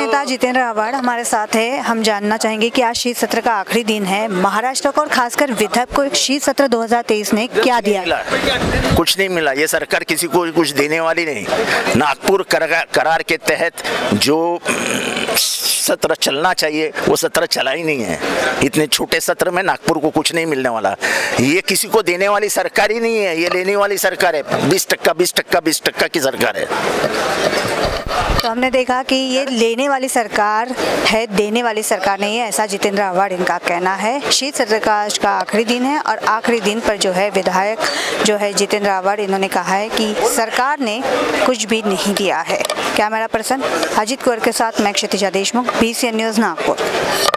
नेता जितेंद्र आव्हाड हमारे साथ है। हम जानना चाहेंगे कि आज शीत सत्र का आखिरी दिन है। महाराष्ट्र को और खासकर विदर्भ को शीत सत्र 2023 ने क्या दिया? कुछ नहीं मिला। ये सरकार किसी को कुछ देने वाली नहीं। नागपुर करार के तहत जो सत्र चलना चाहिए वो सत्र चला ही नहीं है। इतने छोटे सत्र में नागपुर को कुछ नहीं मिलने वाला। ये किसी को देने वाली सरकार ही नहीं है, ये लेने वाली सरकार है। 20% की सरकार है। तो हमने देखा कि ये लेने वाली सरकार है, देने वाली सरकार नहीं है, ऐसा जितेंद्र आव्हाड इनका कहना है। शीत सत्र का आज का आखिरी दिन है और आखिरी दिन पर जो है विधायक जो है जितेंद्र आव्हाड, इन्होंने कहा है कि सरकार ने कुछ भी नहीं दिया है। कैमरा पर्सन अजित कुंवर के साथ मैं क्षितिजा देशमुख, BCN न्यूज़ नागपुर।